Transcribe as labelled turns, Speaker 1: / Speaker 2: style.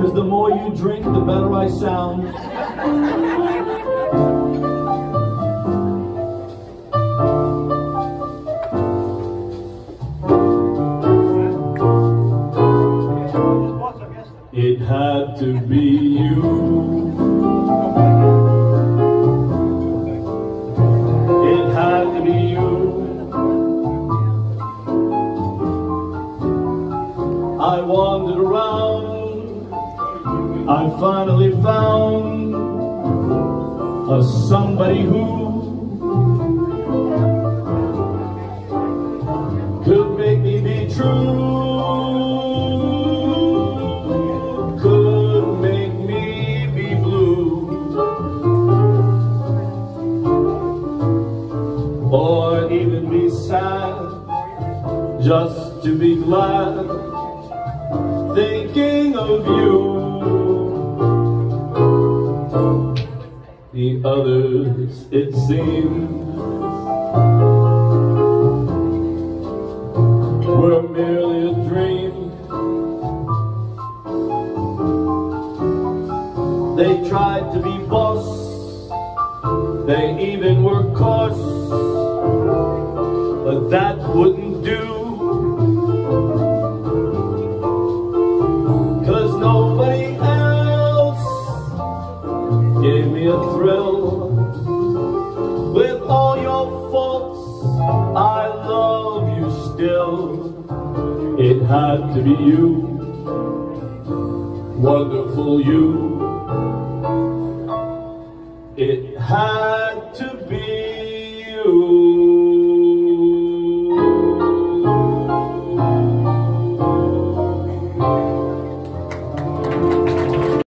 Speaker 1: 'cause the more you drink, the better I sound. It had to be you. It had to be you. I wandered around, I finally found somebody who could make me be true, could make me be blue, or even be sad, just to be glad, thinking of you. The others, it seemed, were merely a dream. They tried to be boss, they even were coarse, but that wouldn't do. Nobody else gave me a thrill. With all your faults, I love you still. It had to be you, wonderful you. It had to be